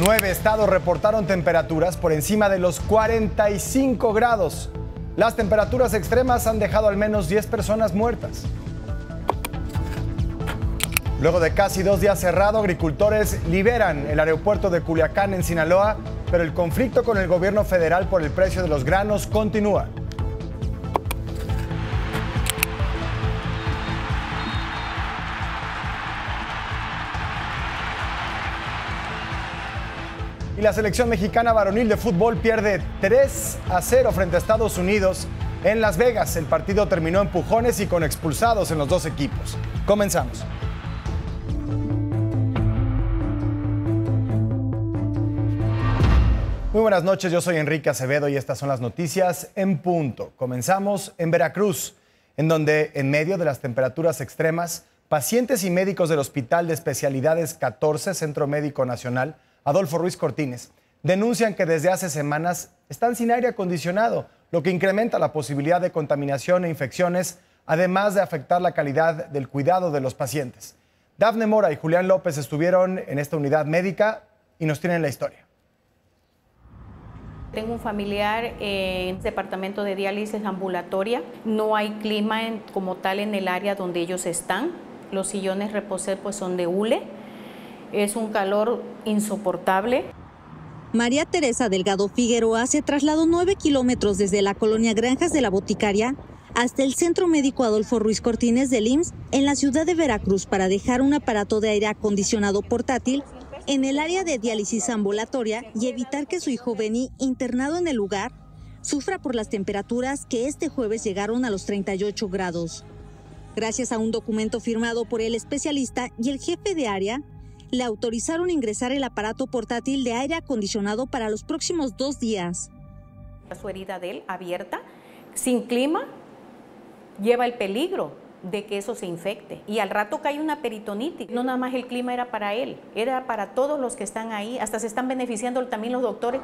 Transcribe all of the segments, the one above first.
9 estados reportaron temperaturas por encima de los 45 grados. Las temperaturas extremas han dejado al menos 10 personas muertas. Luego de casi 2 días cerrado, agricultores liberan el aeropuerto de Culiacán en Sinaloa, pero el conflicto con el gobierno federal por el precio de los granos continúa. Y la selección mexicana varonil de fútbol pierde 3-0 frente a Estados Unidos en Las Vegas. El partido terminó en empujones y con expulsados en los dos equipos. Comenzamos. Muy buenas noches, yo soy Enrique Acevedo y estas son las noticias en punto. Comenzamos en Veracruz, en donde en medio de las temperaturas extremas, pacientes y médicos del Hospital de Especialidades 14, Centro Médico Nacional, Adolfo Ruiz Cortines, denuncian que desde hace semanas están sin aire acondicionado, lo que incrementa la posibilidad de contaminación e infecciones, además de afectar la calidad del cuidado de los pacientes. Dafne Mora y Julián López estuvieron en esta unidad médica y nos tienen la historia. Tengo un familiar en departamento de diálisis ambulatoria. No hay clima como tal en el área donde ellos están. Los sillones reposer pues son de hule. Es un calor insoportable. María Teresa Delgado Figueroa se trasladó 9 kilómetros desde la colonia Granjas de la Boticaria hasta el Centro Médico Adolfo Ruiz Cortines del IMSS en la ciudad de Veracruz para dejar un aparato de aire acondicionado portátil en el área de diálisis ambulatoria y evitar que su hijo Benny, internado en el lugar, sufra por las temperaturas que este jueves llegaron a los 38 grados. Gracias a un documento firmado por el especialista y el jefe de área, le autorizaron ingresar el aparato portátil de aire acondicionado para los próximos 2 días. Su herida de él abierta, sin clima, lleva el peligro de que eso se infecte. Y al rato cae una peritonitis. No nada más el clima era para él, era para todos los que están ahí. Hasta se están beneficiando también los doctores.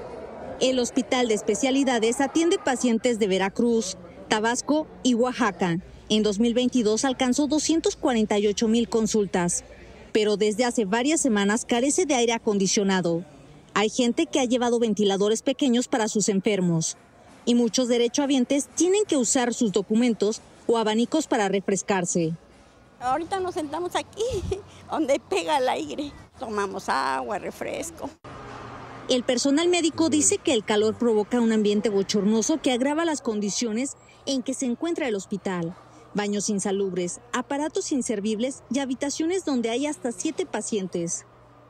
El Hospital de Especialidades atiende pacientes de Veracruz, Tabasco y Oaxaca. En 2022 alcanzó 248,000 consultas. Pero desde hace varias semanas carece de aire acondicionado. Hay gente que ha llevado ventiladores pequeños para sus enfermos. Y muchos derechohabientes tienen que usar sus documentos o abanicos para refrescarse. Ahorita nos sentamos aquí, donde pega el aire. Tomamos agua, refresco. El personal médico dice que el calor provoca un ambiente bochornoso que agrava las condiciones en que se encuentra el hospital. Baños insalubres, aparatos inservibles y habitaciones donde hay hasta 7 pacientes.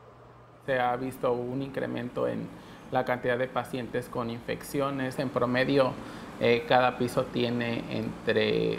Se ha visto un incremento en la cantidad de pacientes con infecciones. En promedio, cada piso tiene entre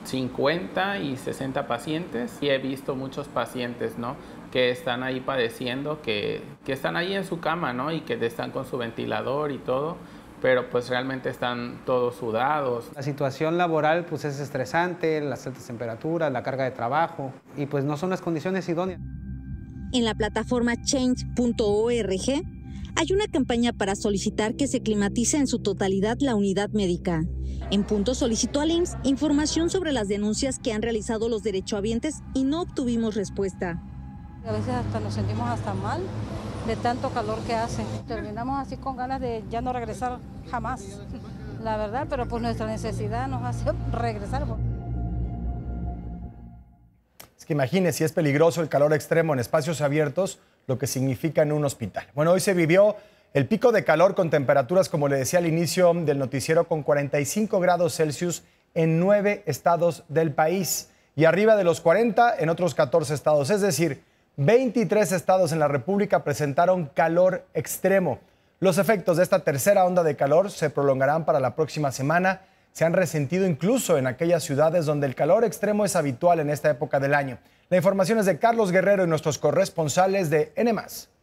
50 y 60 pacientes. Y he visto muchos pacientes, ¿no?, que están ahí padeciendo, que están ahí en su cama, ¿no?, y que están con su ventilador y todo, pero pues realmente están todos sudados. La situación laboral pues es estresante, las altas temperaturas, la carga de trabajo y pues no son las condiciones idóneas. En la plataforma change.org hay una campaña para solicitar que se climatice en su totalidad la unidad médica. En Punto solicitó al IMSS información sobre las denuncias que han realizado los derechohabientes y no obtuvimos respuesta. A veces hasta nos sentimos hasta mal de tanto calor que hace. Terminamos así con ganas de ya no regresar jamás, la verdad, pero pues nuestra necesidad nos hace regresar. Es que imagine si es peligroso el calor extremo en espacios abiertos, lo que significa en un hospital. Bueno, hoy se vivió el pico de calor con temperaturas, como le decía al inicio del noticiero, con 45 grados Celsius en 9 estados del país y arriba de los 40 en otros 14 estados, es decir, 23 estados en la República presentaron calor extremo. Los efectos de esta tercera onda de calor se prolongarán para la próxima semana. Se han resentido incluso en aquellas ciudades donde el calor extremo es habitual en esta época del año. La información es de Carlos Guerrero y nuestros corresponsales de N+.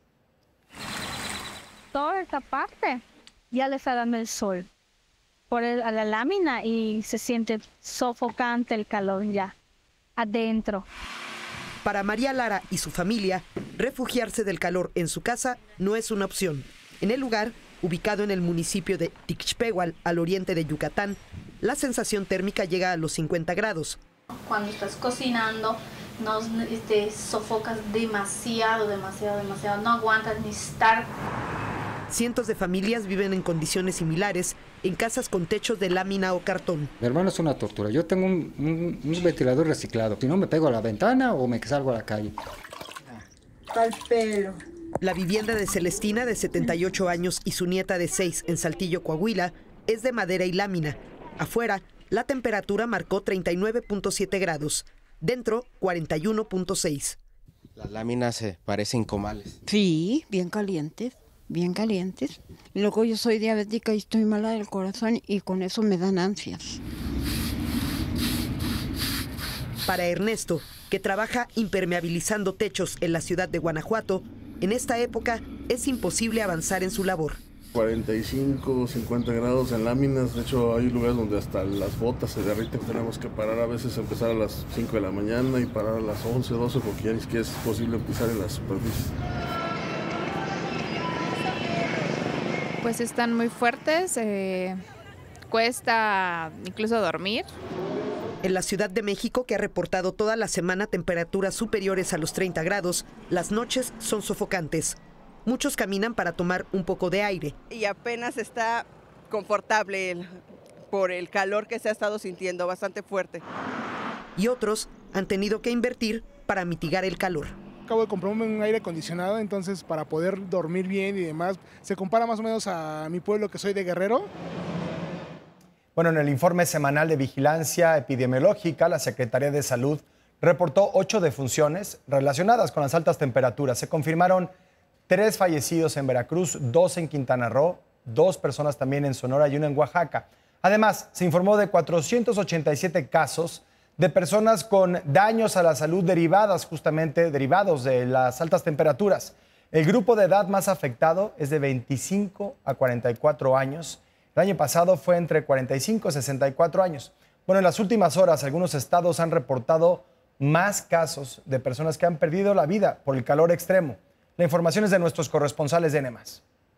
Toda esta parte ya le está dando el sol a la lámina y se siente sofocante el calor ya adentro. Para María Lara y su familia, refugiarse del calor en su casa no es una opción. En el lugar, ubicado en el municipio de Tixpehual, al oriente de Yucatán, la sensación térmica llega a los 50 grados. Cuando estás cocinando, no sofocas demasiado, no aguantas ni estar. Cientos de familias viven en condiciones similares en casas con techos de lámina o cartón. Mi hermano es una tortura. Yo tengo un ventilador reciclado. Si no, me pego a la ventana o me salgo a la calle. Al pelo. La vivienda de Celestina, de 78 años, y su nieta de 6 en Saltillo, Coahuila, es de madera y lámina. Afuera, la temperatura marcó 39.7 grados. Dentro, 41.6. Las láminas parecen comales. Sí, bien calientes. Bien calientes. Luego yo soy diabética y estoy mala del corazón y con eso me dan ansias. Para Ernesto, que trabaja impermeabilizando techos en la ciudad de Guanajuato, en esta época es imposible avanzar en su labor. 45, 50 grados en láminas. De hecho, hay lugares donde hasta las botas se derriten. Tenemos que parar a veces, empezar a las 5 de la mañana y parar a las 11, 12, porque ya ni siquiera es posible pisar en las superficies. Pues están muy fuertes, cuesta incluso dormir. En la Ciudad de México, que ha reportado toda la semana temperaturas superiores a los 30 grados, las noches son sofocantes. Muchos caminan para tomar un poco de aire. Y apenas está confortable por el calor que se ha estado sintiendo, bastante fuerte. Y otros han tenido que invertir para mitigar el calor. Acabo de comprarme un aire acondicionado, entonces para poder dormir bien y demás, se compara más o menos a mi pueblo, que soy de Guerrero. Bueno, en el informe semanal de vigilancia epidemiológica, la Secretaría de Salud reportó 8 defunciones relacionadas con las altas temperaturas. Se confirmaron 3 fallecidos en Veracruz, 2 en Quintana Roo, 2 personas también en Sonora y 1 en Oaxaca. Además, se informó de 487 casos de personas con daños a la salud derivados de las altas temperaturas. El grupo de edad más afectado es de 25 a 44 años. El año pasado fue entre 45 y 64 años. Bueno, en las últimas horas, algunos estados han reportado más casos de personas que han perdido la vida por el calor extremo. La información es de nuestros corresponsales de N+.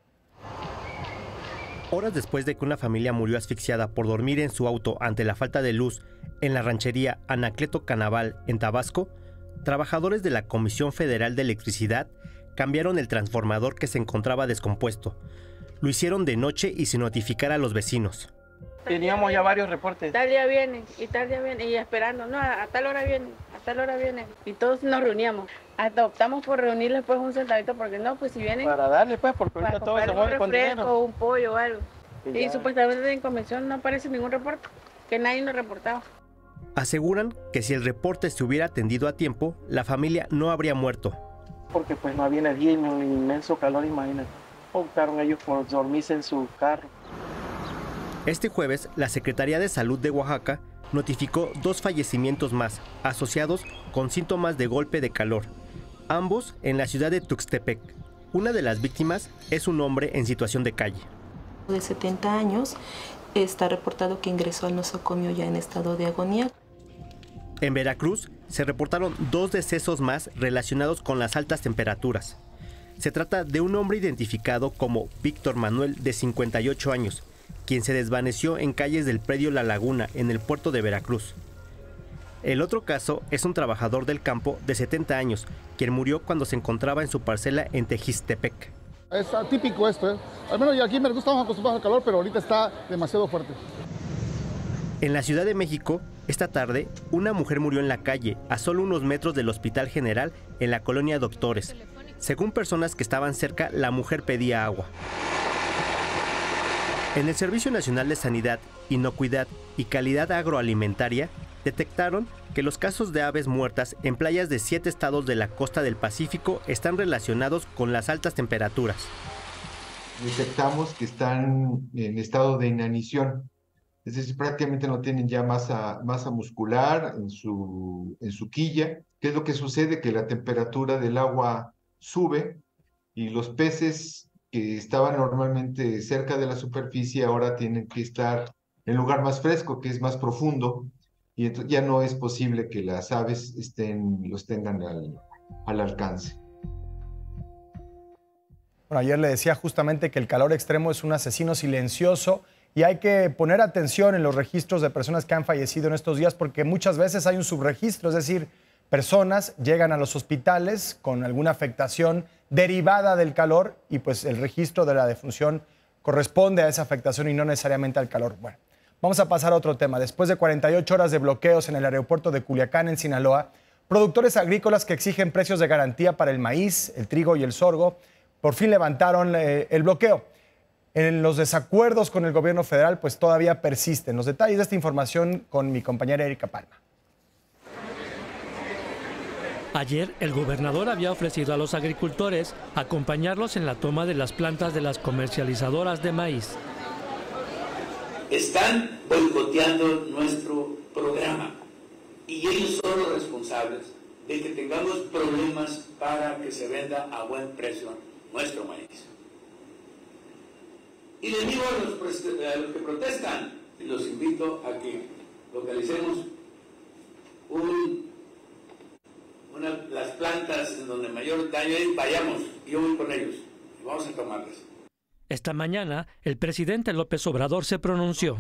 Horas después de que una familia murió asfixiada por dormir en su auto ante la falta de luz en la ranchería Anacleto Canaval, en Tabasco, trabajadores de la Comisión Federal de Electricidad cambiaron el transformador que se encontraba descompuesto. Lo hicieron de noche y sin notificar a los vecinos. Teníamos ya varios reportes. Tal día viene, y esperando, no, a tal hora viene. Y todos nos reuníamos. Hasta optamos por reunirles pues un centavito, porque no, pues si vienen... Para darle pues, porque ahorita todo se mueve con dinero. Un refresco, un pollo o algo. Y supuestamente en convención no aparece ningún reporte, que nadie nos reportaba. Aseguran que si el reporte se hubiera atendido a tiempo, la familia no habría muerto. Porque pues no había energía y un inmenso calor, imagínate. Optaron ellos por dormirse en su carro. Este jueves, la Secretaría de Salud de Oaxaca notificó 2 fallecimientos más, asociados con síntomas de golpe de calor, ambos en la ciudad de Tuxtepec. Una de las víctimas es un hombre en situación de calle. De 70 años, está reportado que ingresó al nosocomio ya en estado de agonía. En Veracruz se reportaron 2 decesos más relacionados con las altas temperaturas. Se trata de un hombre identificado como Víctor Manuel, de 58 años, quien se desvaneció en calles del predio La Laguna, en el puerto de Veracruz. El otro caso es un trabajador del campo de 70 años, quien murió cuando se encontraba en su parcela en Tejistepec. Es atípico esto, ¿eh? Al menos aquí en Veracruz estamos acostumbrados al calor, pero ahorita está demasiado fuerte. En la Ciudad de México, esta tarde, una mujer murió en la calle, a solo unos metros del Hospital General, en la colonia Doctores. Según personas que estaban cerca, la mujer pedía agua. En el Servicio Nacional de Sanidad, Inocuidad y Calidad Agroalimentaria, detectaron que los casos de aves muertas en playas de 7 estados de la costa del Pacífico están relacionados con las altas temperaturas. Detectamos que están en estado de inanición, es decir, prácticamente no tienen ya masa muscular en su quilla. ¿Qué es lo que sucede? Que la temperatura del agua sube y los peces que estaban normalmente cerca de la superficie ahora tienen que estar en un lugar más fresco, que es más profundo, y entonces ya no es posible que las aves los tengan al alcance. Bueno, ayer le decía justamente que el calor extremo es un asesino silencioso y hay que poner atención en los registros de personas que han fallecido en estos días, porque muchas veces hay un subregistro, es decir, personas llegan a los hospitales con alguna afectación derivada del calor y pues el registro de la defunción corresponde a esa afectación y no necesariamente al calor. Bueno, vamos a pasar a otro tema. Después de 48 horas de bloqueos en el aeropuerto de Culiacán, en Sinaloa, productores agrícolas que exigen precios de garantía para el maíz, el trigo y el sorgo, por fin levantaron el bloqueo. En los desacuerdos con el gobierno federal, pues todavía persisten. Los detalles de esta información con mi compañera Erika Palma. Ayer, el gobernador había ofrecido a los agricultores acompañarlos en la toma de las plantas de las comercializadoras de maíz. Están boicoteando nuestro programa y ellos son los responsables de que tengamos problemas para que se venda a buen precio nuestro maíz. Y les digo a los que protestan, y los invito a que localicemos las plantas en donde mayor daño hay, vayamos, yo voy con ellos y vamos a tomarlas. Esta mañana, el presidente López Obrador se pronunció.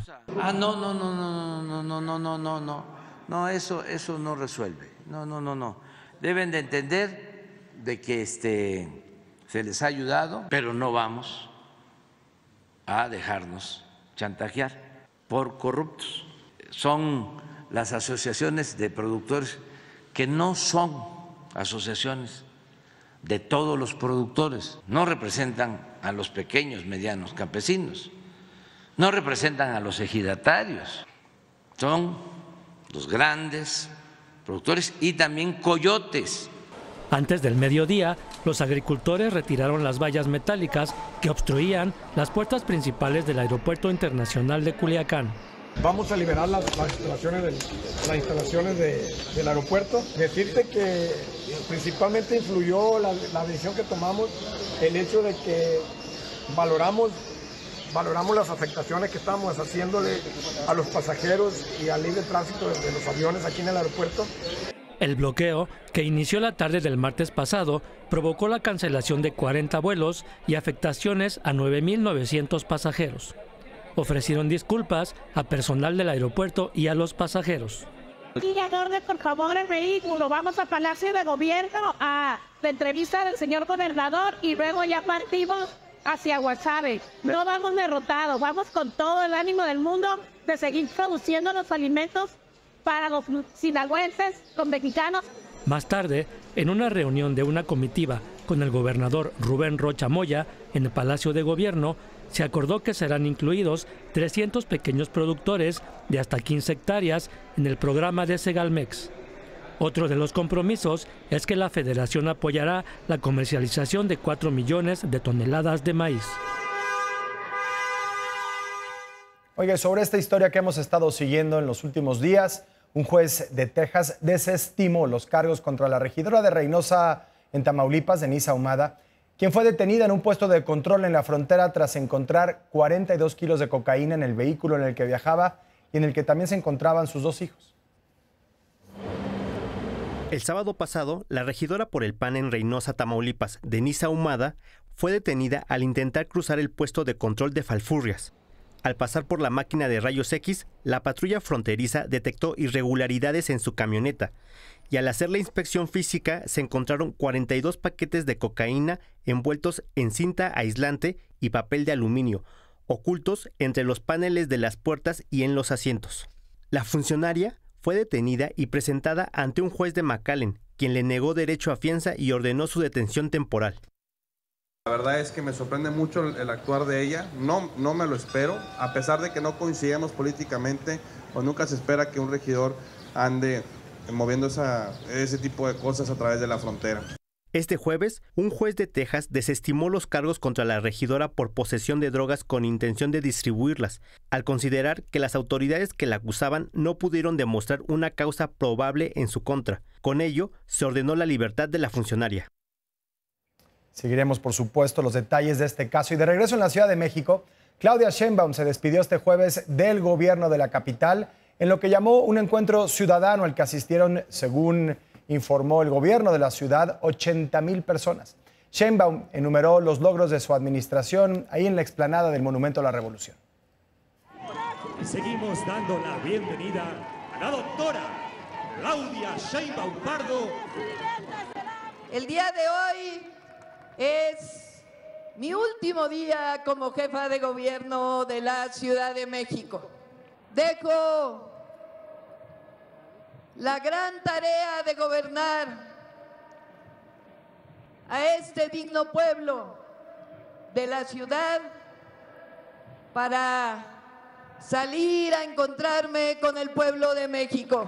No, eso no resuelve. No. Deben de entender de que se les ha ayudado, pero no vamos a dejarnos chantajear por corruptos. Son las asociaciones de productores que no son asociaciones de todos los productores, no representan a los pequeños, medianos campesinos, no representan a los ejidatarios, son los grandes productores y también coyotes. Antes del mediodía, los agricultores retiraron las vallas metálicas que obstruían las puertas principales del Aeropuerto Internacional de Culiacán. Vamos a liberar las instalaciones del aeropuerto. Decirte que principalmente influyó la decisión que tomamos, el hecho de que valoramos las afectaciones que estamos haciéndole a los pasajeros y al libre tránsito de los aviones aquí en el aeropuerto. El bloqueo, que inició la tarde del martes pasado, provocó la cancelación de 40 vuelos y afectaciones a 9.900 pasajeros. Ofrecieron disculpas a personal del aeropuerto y a los pasajeros. Orden, por favor, el vehículo. Vamos a Palacio de Gobierno a la entrevista del señor gobernador y luego ya partimos hacia Guasave. No vamos derrotados, vamos con todo el ánimo del mundo de seguir produciendo los alimentos para los sinaloenses, los mexicanos. Más tarde, en una reunión de una comitiva con el gobernador Rubén Rocha Moya en el Palacio de Gobierno, se acordó que serán incluidos 300 pequeños productores de hasta 15 hectáreas en el programa de Segalmex. Otro de los compromisos es que la Federación apoyará la comercialización de 4 millones de toneladas de maíz. Oiga, sobre esta historia que hemos estado siguiendo en los últimos días, un juez de Texas desestimó los cargos contra la regidora de Reynosa en Tamaulipas, Denise Ahumada, quien fue detenida en un puesto de control en la frontera tras encontrar 42 kilos de cocaína en el vehículo en el que viajaba y en el que también se encontraban sus 2 hijos. El sábado pasado, la regidora por el PAN en Reynosa, Tamaulipas, Denise Ahumada, fue detenida al intentar cruzar el puesto de control de Falfurrias. Al pasar por la máquina de rayos X, la patrulla fronteriza detectó irregularidades en su camioneta y al hacer la inspección física se encontraron 42 paquetes de cocaína envueltos en cinta aislante y papel de aluminio, ocultos entre los paneles de las puertas y en los asientos. La funcionaria fue detenida y presentada ante un juez de McAllen, quien le negó derecho a fianza y ordenó su detención temporal. La verdad es que me sorprende mucho el actuar de ella, no me lo espero, a pesar de que no coincidamos políticamente, o nunca se espera que un regidor ande moviendo ese tipo de cosas a través de la frontera. Este jueves, un juez de Texas desestimó los cargos contra la regidora por posesión de drogas con intención de distribuirlas, al considerar que las autoridades que la acusaban no pudieron demostrar una causa probable en su contra. Con ello, se ordenó la libertad de la funcionaria. Seguiremos, por supuesto, los detalles de este caso. Y de regreso en la Ciudad de México, Claudia Sheinbaum se despidió este jueves del gobierno de la capital en lo que llamó un encuentro ciudadano al que asistieron, según informó el gobierno de la ciudad, 80,000 personas. Sheinbaum enumeró los logros de su administración ahí en la explanada del Monumento a la Revolución. Y seguimos dando la bienvenida a la doctora Claudia Sheinbaum Pardo. El día de hoy es mi último día como jefa de gobierno de la Ciudad de México. Dejo la gran tarea de gobernar a este digno pueblo de la ciudad para salir a encontrarme con el pueblo de México.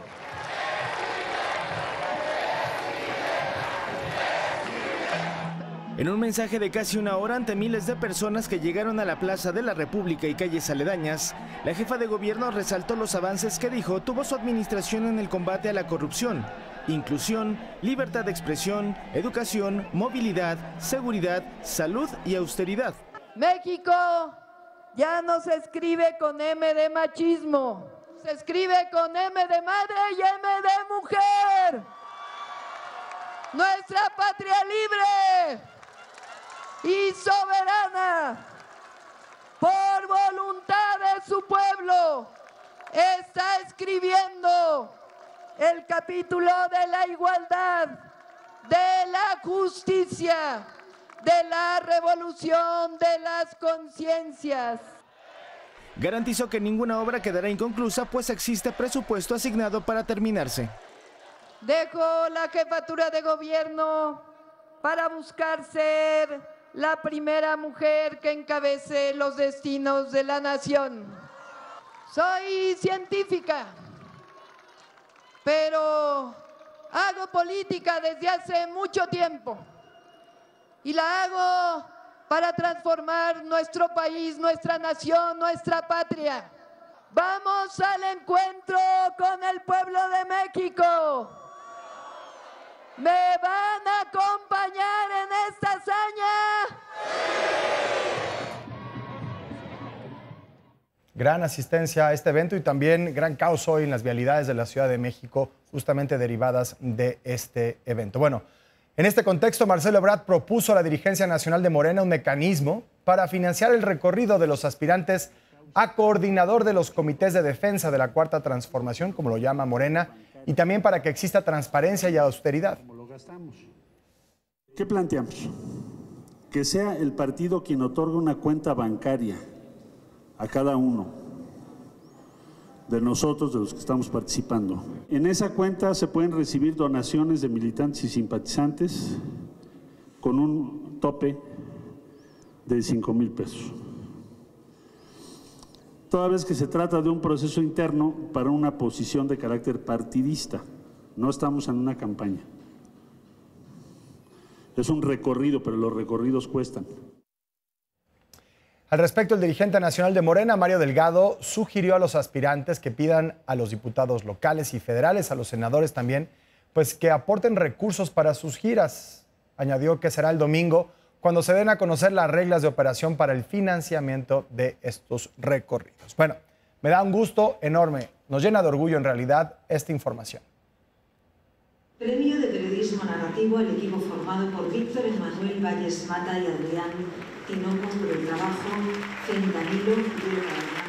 En un mensaje de casi una hora ante miles de personas que llegaron a la Plaza de la República y calles aledañas, la jefa de gobierno resaltó los avances que dijo tuvo su administración en el combate a la corrupción, inclusión, libertad de expresión, educación, movilidad, seguridad, salud y austeridad. México ya no se escribe con M de machismo, se escribe con M de madre y M de mujer. Nuestra patria libre y soberana, por voluntad de su pueblo, está escribiendo el capítulo de la igualdad, de la justicia, de la revolución de las conciencias. Garantizó que ninguna obra quedará inconclusa, pues existe presupuesto asignado para terminarse. Dejo la jefatura de gobierno para buscar ser la primera mujer que encabece los destinos de la nación. Soy científica, pero hago política desde hace mucho tiempo y la hago para transformar nuestro país, nuestra nación, nuestra patria. Vamos al encuentro con el pueblo de México. ¿Me van a acompañar en esta hazaña? Gran asistencia a este evento y también gran caos hoy en las vialidades de la Ciudad de México, justamente derivadas de este evento. Bueno, en este contexto, Marcelo Ebrard propuso a la dirigencia nacional de Morena un mecanismo para financiar el recorrido de los aspirantes a coordinador de los comités de defensa de la Cuarta Transformación, como lo llama Morena, y también para que exista transparencia y austeridad. ¿Qué planteamos? Que sea el partido quien otorga una cuenta bancaria a cada uno de nosotros, de los que estamos participando. En esa cuenta se pueden recibir donaciones de militantes y simpatizantes con un tope de 5,000 pesos. Toda vez que se trata de un proceso interno para una posición de carácter partidista, no estamos en una campaña. Es un recorrido, pero los recorridos cuestan. Al respecto, el dirigente nacional de Morena, Mario Delgado, sugirió a los aspirantes que pidan a los diputados locales y federales, a los senadores también, pues que aporten recursos para sus giras. Añadió que será el domingo cuando se den a conocer las reglas de operación para el financiamiento de estos recorridos. Bueno, me da un gusto enorme, nos llena de orgullo en realidad esta información. Premio de Periodismo Narrativo al equipo formado por Víctor Emmanuel Valles Mata y Adrián Tinoco por el trabajo Fentanilo Futuro para el Narco.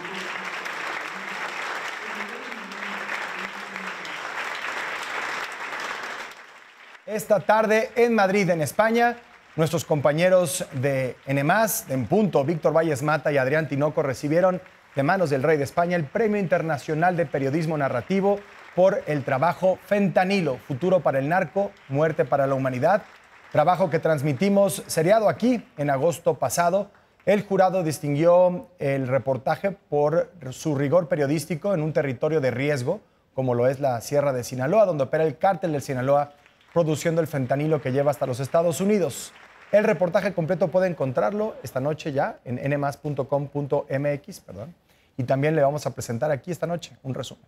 Esta tarde en Madrid, en España, nuestros compañeros de N+, de En Punto, Víctor Valles Mata y Adrián Tinoco recibieron de manos del Rey de España el Premio Internacional de Periodismo Narrativo por el trabajo Fentanilo, Futuro para el Narco, Muerte para la Humanidad, trabajo que transmitimos seriado aquí en agosto pasado. El jurado distinguió el reportaje por su rigor periodístico en un territorio de riesgo, como lo es la Sierra de Sinaloa, donde opera el cártel del Sinaloa, produciendo el fentanilo que lleva hasta los Estados Unidos. El reportaje completo puede encontrarlo esta noche ya en nmas.com.mx, y también le vamos a presentar aquí esta noche un resumen.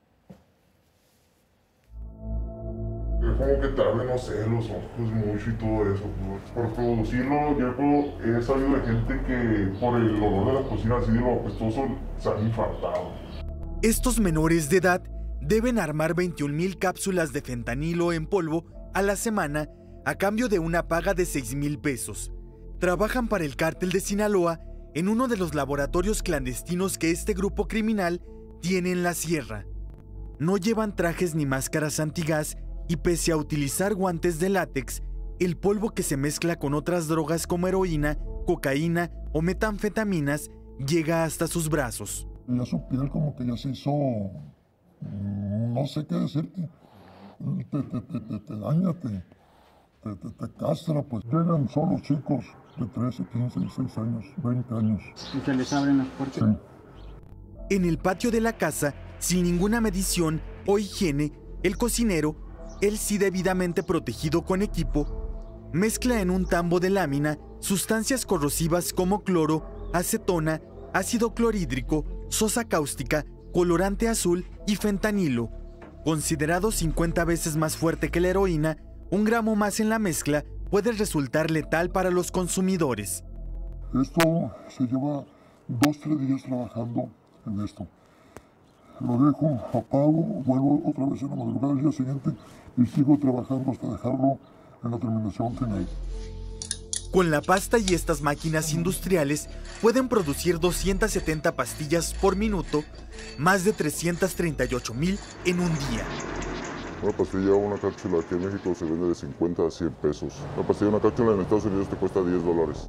Es como que te abren los celos, pues mucho y todo eso. Por producirlo, yo he sabido de gente que por el olor de la cocina así de lo apestoso se han infartado. Estos menores de edad deben armar 21,000 cápsulas de fentanilo en polvo a la semana a cambio de una paga de 6,000 pesos. Trabajan para el cártel de Sinaloa en uno de los laboratorios clandestinos que este grupo criminal tiene en la sierra. no llevan trajes ni máscaras antigas y pese a utilizar guantes de látex, el polvo que se mezcla con otras drogas como heroína, cocaína o metanfetaminas llega hasta sus brazos. Ya su piel como que ya se hizo, no sé qué decirte, te daña, te castra, pues. Llegan solo chicos de 13, 15, 16 años, 20 años. ¿Y se les abren las puertas? Sí. En el patio de la casa, sin ninguna medición o higiene, el cocinero, él sí debidamente protegido con equipo, mezcla en un tambo de lámina sustancias corrosivas como cloro, acetona, ácido clorhídrico, sosa cáustica, colorante azul y fentanilo. Considerado 50 veces más fuerte que la heroína, 1 gramo más en la mezcla puede resultar letal para los consumidores. Esto se lleva 2-3 días trabajando en esto. Lo dejo, apago, vuelvo otra vez en la madrugada del día siguiente y sigo trabajando hasta dejarlo en la terminación final. Con la pasta y estas máquinas industriales pueden producir 270 pastillas por minuto, más de 338,000 en un día. Una pastilla o una cápsula aquí en México se vende de 50 a 100 pesos. Una pastilla o una cápsula en Estados Unidos te cuesta $10.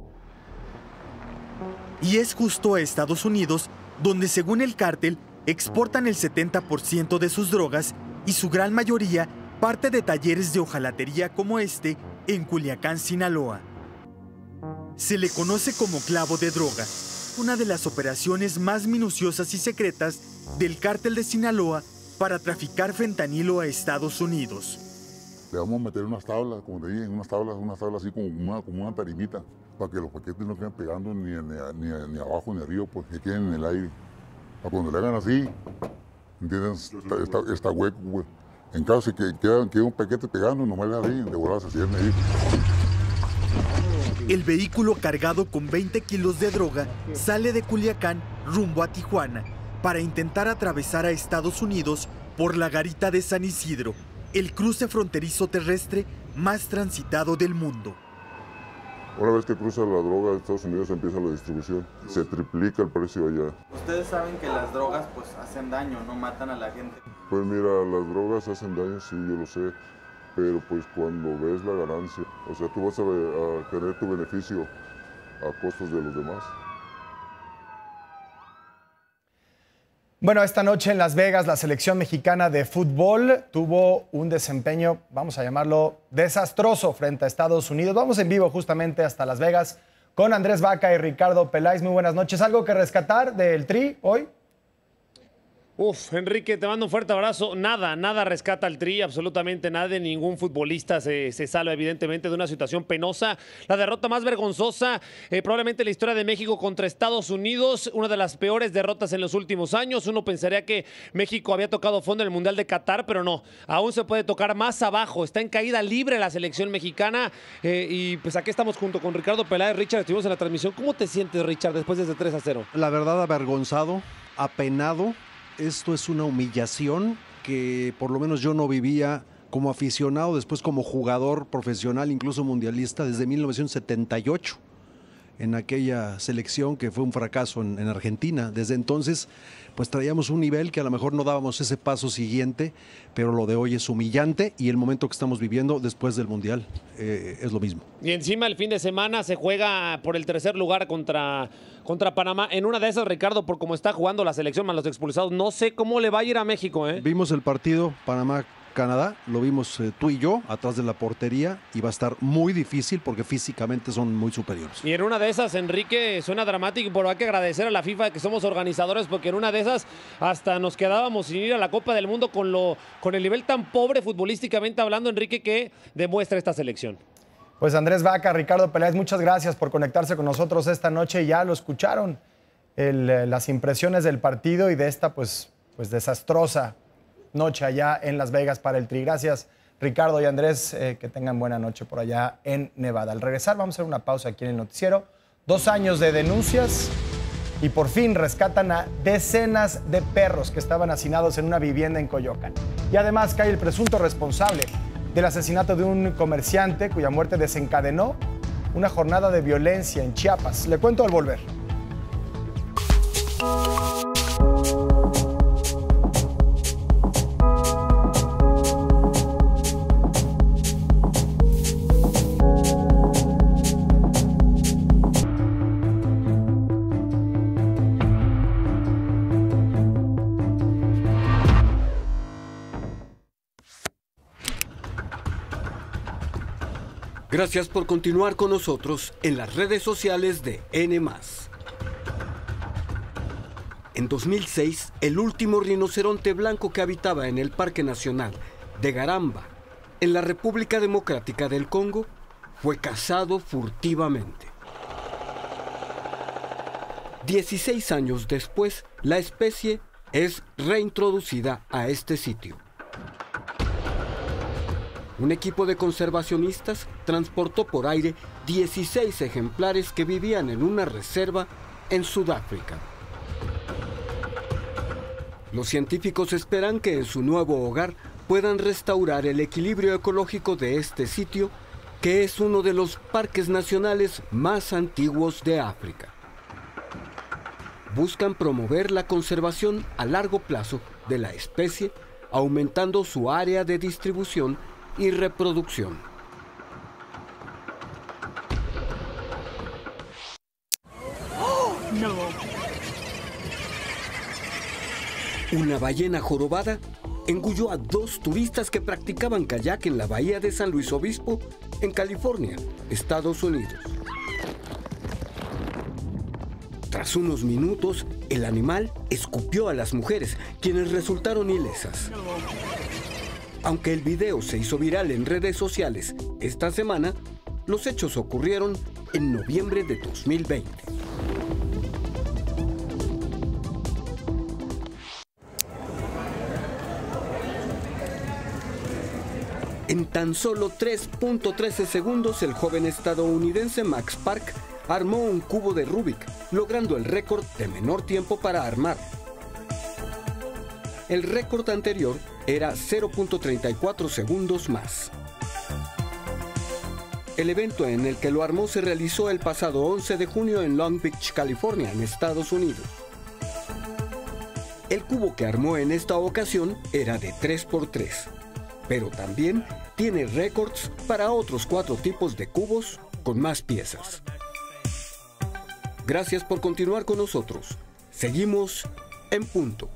Y es justo a Estados Unidos donde, según el cártel, exportan el 70% de sus drogas y su gran mayoría parte de talleres de hojalatería como este en Culiacán, Sinaloa. Se le conoce como clavo de droga, una de las operaciones más minuciosas y secretas del cártel de Sinaloa para traficar fentanilo a Estados Unidos. Le vamos a meter unas tablas, como te dije, unas tablas así como una tarimita, para que los paquetes no queden pegando ni abajo ni arriba, pues que queden en el aire. Para cuando le hagan así, ¿entiendes? Está hueco, pues. En caso de que quede un paquete pegando, nomás le abren, de volada se cierran ahí. El vehículo cargado con 20 kilos de droga sale de Culiacán rumbo a Tijuana para intentar atravesar a Estados Unidos por la garita de San Isidro, el cruce fronterizo terrestre más transitado del mundo. Una vez que cruza la droga de Estados Unidos empieza la distribución, se triplica el precio allá. Ustedes saben que las drogas pues hacen daño, no matan a la gente. Pues mira, las drogas hacen daño, sí, yo lo sé, pero pues cuando ves la ganancia, o sea, tú vas a tener tu beneficio a costos de los demás. Bueno, esta noche en Las Vegas la selección mexicana de fútbol tuvo un desempeño, vamos a llamarlo, desastroso frente a Estados Unidos. Vamos en vivo justamente hasta Las Vegas con Andrés Vaca y Ricardo Peláez. Muy buenas noches. ¿Algo que rescatar del Tri hoy? Enrique, te mando un fuerte abrazo. Nada rescata al Tri, absolutamente nada. Ningún futbolista se salva evidentemente de una situación penosa. La derrota más vergonzosa, probablemente la historia de México contra Estados Unidos, una de las peores derrotas en los últimos años. Uno pensaría que México había tocado fondo en el Mundial de Qatar, pero no, aún se puede tocar más abajo. Está en caída libre la selección mexicana y pues aquí estamos junto con Ricardo Peláez. Richard, estuvimos en la transmisión. ¿Cómo te sientes, Richard, después de ese 3-0? La verdad, avergonzado, apenado. Esto es una humillación que por lo menos yo no vivía como aficionado, después como jugador profesional, incluso mundialista, desde 1978, en aquella selección que fue un fracaso en Argentina. Desde entonces, pues traíamos un nivel que a lo mejor no dábamos ese paso siguiente, pero lo de hoy es humillante y el momento que estamos viviendo después del Mundial es lo mismo. Y encima el fin de semana se juega por el tercer lugar contra Panamá. En una de esas, Ricardo, por cómo está jugando la selección más los expulsados, no sé cómo le va a ir a México. Vimos el partido Panamá-Canadá, lo vimos tú y yo atrás de la portería y va a estar muy difícil porque físicamente son muy superiores. Y en una de esas, Enrique, suena dramático, pero hay que agradecer a la FIFA que somos organizadores, porque en una de esas hasta nos quedábamos sin ir a la Copa del Mundo con el nivel tan pobre futbolísticamente hablando, Enrique, que demuestra esta selección. Pues Andrés Vaca, Ricardo Peláez, muchas gracias por conectarse con nosotros esta noche. Ya lo escucharon, las impresiones del partido y de esta pues desastrosa noche allá en Las Vegas para el Tri. Gracias, Ricardo y Andrés, que tengan buena noche por allá en Nevada. Al regresar vamos a hacer una pausa aquí en el noticiero. 2 años de denuncias y por fin rescatan a decenas de perros que estaban hacinados en una vivienda en Coyoacán. Y además cae el presunto responsable del asesinato de un comerciante cuya muerte desencadenó una jornada de violencia en Chiapas. Le cuento al volver. Gracias por continuar con nosotros en las redes sociales de N+. En 2006, el último rinoceronte blanco que habitaba en el Parque Nacional de Garamba, en la República Democrática del Congo, fue cazado furtivamente. 16 años después, la especie es reintroducida a este sitio. Un equipo de conservacionistas transportó por aire 16 ejemplares que vivían en una reserva en Sudáfrica. Los científicos esperan que en su nuevo hogar puedan restaurar el equilibrio ecológico de este sitio, que es uno de los parques nacionales más antiguos de África. Buscan promover la conservación a largo plazo de la especie, aumentando su área de distribución y reproducción. No. Una ballena jorobada engulló a 2 turistas que practicaban kayak en la bahía de San Luis Obispo, en California, Estados Unidos. Tras unos minutos, el animal escupió a las mujeres, quienes resultaron ilesas. Aunque el video se hizo viral en redes sociales esta semana, los hechos ocurrieron en noviembre de 2020. En tan solo 3.13 segundos, el joven estadounidense Max Park armó un cubo de Rubik, logrando el récord de menor tiempo para armar. El récord anterior era 0.34 segundos más. El evento en el que lo armó se realizó el pasado 11 de junio en Long Beach, California, en Estados Unidos. El cubo que armó en esta ocasión era de 3×3, pero también tiene récords para otros 4 tipos de cubos con más piezas. Gracias por continuar con nosotros. Seguimos en punto.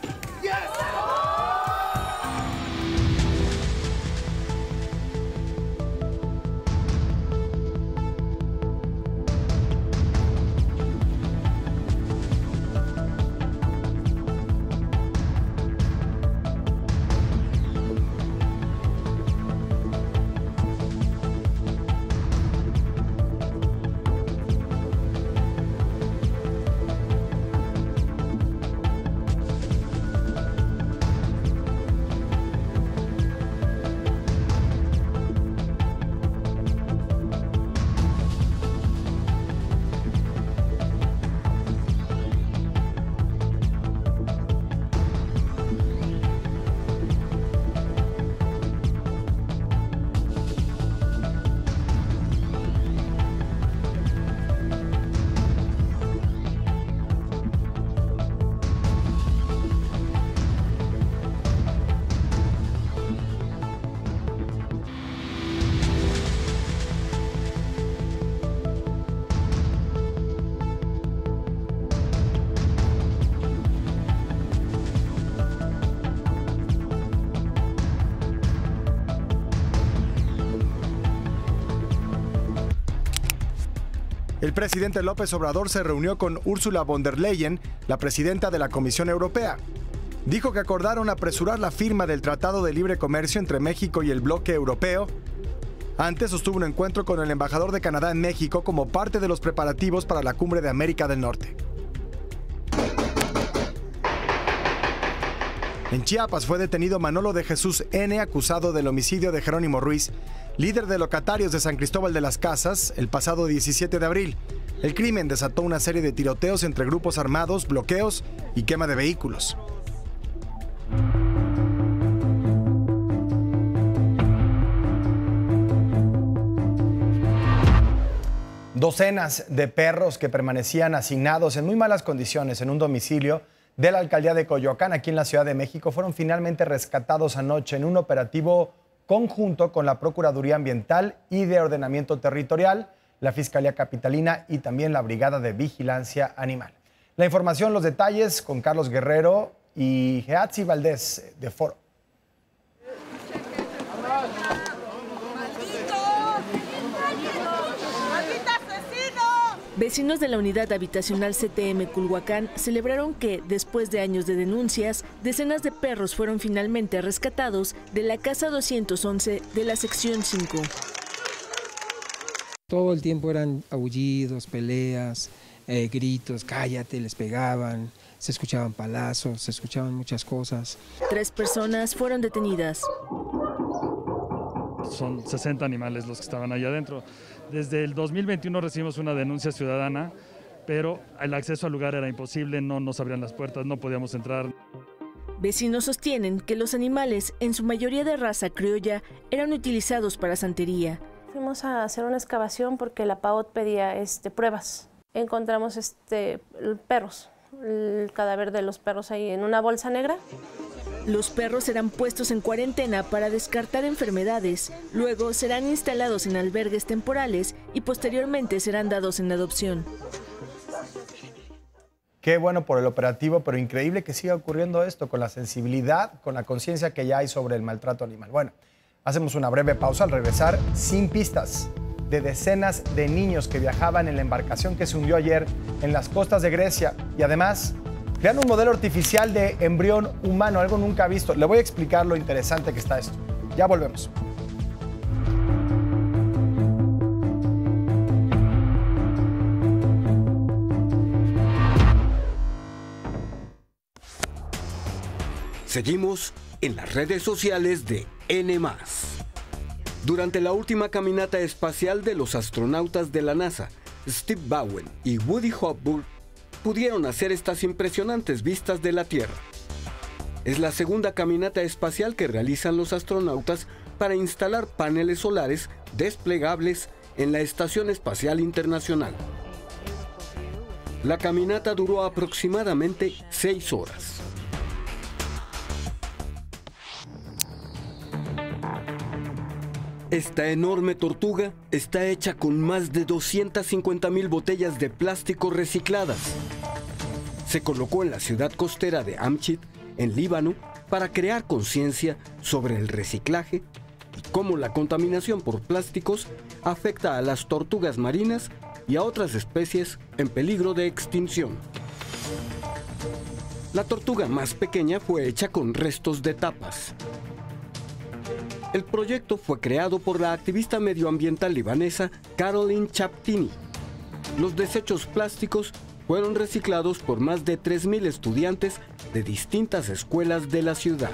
El presidente López Obrador se reunió con Ursula von der Leyen, la presidenta de la Comisión Europea. Dijo que acordaron apresurar la firma del Tratado de Libre Comercio entre México y el bloque europeo. Antes sostuvo un encuentro con el embajador de Canadá en México como parte de los preparativos para la Cumbre de América del Norte. En Chiapas fue detenido Manolo de Jesús N., acusado del homicidio de Jerónimo Ruiz, líder de locatarios de San Cristóbal de las Casas, el pasado 17 de abril. El crimen desató una serie de tiroteos entre grupos armados, bloqueos y quema de vehículos. Docenas de perros que permanecían asignados en muy malas condiciones en un domicilio de la alcaldía de Coyoacán, aquí en la Ciudad de México, fueron finalmente rescatados anoche en un operativo conjunto con la Procuraduría Ambiental y de Ordenamiento Territorial, la Fiscalía Capitalina y también la Brigada de Vigilancia Animal. La información, los detalles con Carlos Guerrero y Geatzi Valdés de Foro. Vecinos de la unidad habitacional CTM Culhuacán celebraron que, después de años de denuncias, decenas de perros fueron finalmente rescatados de la casa 211 de la sección 5. Todo el tiempo eran aullidos, peleas, gritos, cállate, les pegaban, se escuchaban palazos, se escuchaban muchas cosas. 3 personas fueron detenidas. Son 60 animales los que estaban allá adentro. Desde el 2021 recibimos una denuncia ciudadana, pero el acceso al lugar era imposible, no nos abrían las puertas, no podíamos entrar. Vecinos sostienen que los animales, en su mayoría de raza criolla, eran utilizados para santería. Fuimos a hacer una excavación porque la PAOT pedía pruebas. Encontramos perros, el cadáver de los perros ahí en una bolsa negra. Los perros serán puestos en cuarentena para descartar enfermedades, luego serán instalados en albergues temporales y posteriormente serán dados en adopción. Qué bueno por el operativo, pero increíble que siga ocurriendo esto con la sensibilidad, con la conciencia que ya hay sobre el maltrato animal. Bueno, hacemos una breve pausa. Al regresar, sin pistas de decenas de niños que viajaban en la embarcación que se hundió ayer en las costas de Grecia y además crean un modelo artificial de embrión humano, algo nunca visto. Le voy a explicar lo interesante que está esto. Ya volvemos. Seguimos en las redes sociales de N+. Durante la última caminata espacial de los astronautas de la NASA, Steve Bowen y Woody Hopburn pudieron hacer estas impresionantes vistas de la Tierra. Es la segunda caminata espacial que realizan los astronautas para instalar paneles solares desplegables en la Estación Espacial Internacional. La caminata duró aproximadamente 6 horas. Esta enorme tortuga está hecha con más de 250,000 botellas de plástico recicladas. Se colocó en la ciudad costera de Amchit, en Líbano, para crear conciencia sobre el reciclaje y cómo la contaminación por plásticos afecta a las tortugas marinas y a otras especies en peligro de extinción. La tortuga más pequeña fue hecha con restos de tapas. El proyecto fue creado por la activista medioambiental libanesa Caroline Chaptini. Los desechos plásticos fueron reciclados por más de 3,000 estudiantes de distintas escuelas de la ciudad.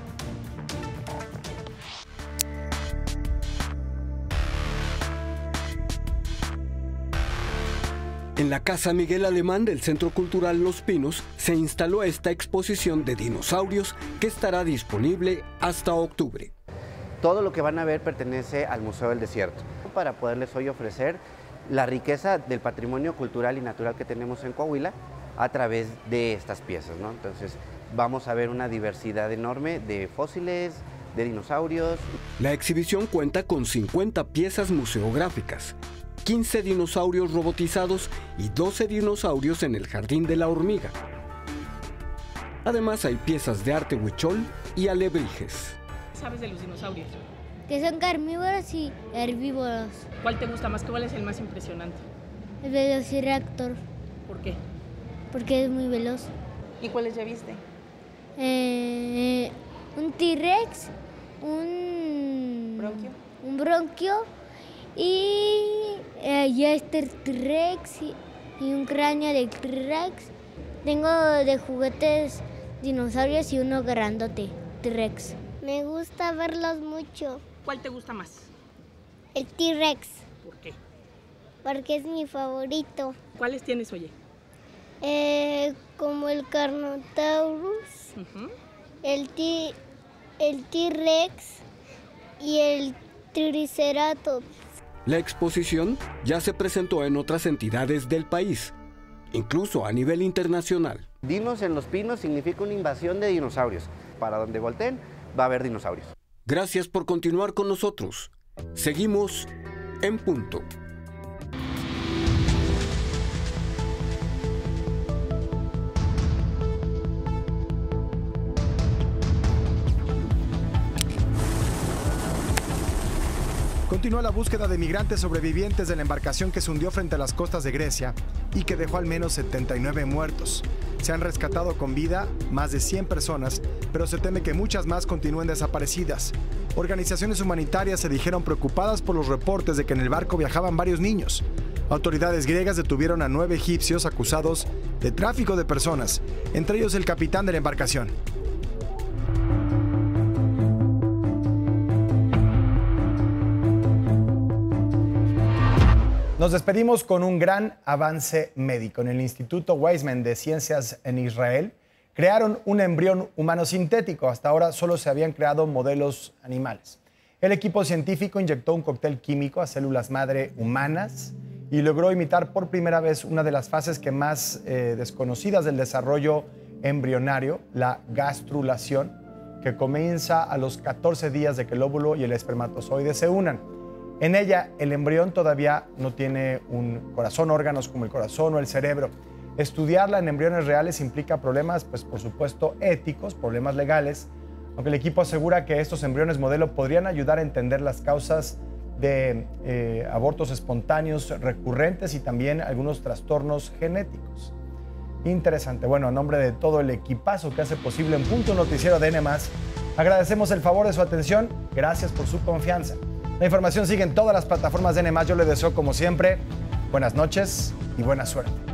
En la Casa Miguel Alemán del Centro Cultural Los Pinos se instaló esta exposición de dinosaurios que estará disponible hasta octubre. Todo lo que van a ver pertenece al Museo del Desierto, para poderles hoy ofrecer la riqueza del patrimonio cultural y natural que tenemos en Coahuila a través de estas piezas, ¿no? Entonces vamos a ver una diversidad enorme de fósiles, de dinosaurios. La exhibición cuenta con 50 piezas museográficas, 15 dinosaurios robotizados y 12 dinosaurios en el Jardín de la Hormiga. Además hay piezas de arte huichol y alebrijes. ¿Sabes de los dinosaurios? Que son carnívoros y herbívoros. ¿Cuál te gusta más? ¿Cuál es el más impresionante? El Velociraptor. ¿Por qué? Porque es muy veloz. ¿Y cuáles ya viste? Un T-Rex, un bronquio y este T-Rex y un cráneo de T-Rex. Tengo de juguetes dinosaurios y uno grandote, T-Rex. Me gusta verlos mucho. ¿Cuál te gusta más? El T-Rex. ¿Por qué? Porque es mi favorito. ¿Cuáles tienes, oye? Como el Carnotaurus, el T-Rex y el Triceratops. La exposición ya se presentó en otras entidades del país, incluso a nivel internacional. Dinos en Los Pinos significa una invasión de dinosaurios. Para donde volteen, va a haber dinosaurios. Gracias por continuar con nosotros. Seguimos en Punto. Continúa la búsqueda de migrantes sobrevivientes de la embarcación que se hundió frente a las costas de Grecia y que dejó al menos 79 muertos. Se han rescatado con vida más de 100 personas, pero se teme que muchas más continúen desaparecidas. Organizaciones humanitarias se dijeron preocupadas por los reportes de que en el barco viajaban varios niños. Autoridades griegas detuvieron a 9 egipcios acusados de tráfico de personas, entre ellos el capitán de la embarcación. Nos despedimos con un gran avance médico. En el Instituto Weizmann de Ciencias en Israel crearon un embrión humano sintético. Hasta ahora solo se habían creado modelos animales. El equipo científico inyectó un cóctel químico a células madre humanas y logró imitar por primera vez una de las fases que más desconocidas del desarrollo embrionario, la gastrulación, que comienza a los 14 días de que el óvulo y el espermatozoide se unan. En ella, el embrión todavía no tiene un corazón, órganos como el corazón o el cerebro. Estudiarla en embriones reales implica problemas, pues por supuesto, éticos, problemas legales, aunque el equipo asegura que estos embriones modelo podrían ayudar a entender las causas de abortos espontáneos recurrentes y también algunos trastornos genéticos. Interesante. Bueno, a nombre de todo el equipazo que hace posible En Punto Noticiero de N+, agradecemos el favor de su atención. Gracias por su confianza. La información sigue en todas las plataformas de N+. Yo le deseo, como siempre, buenas noches y buena suerte.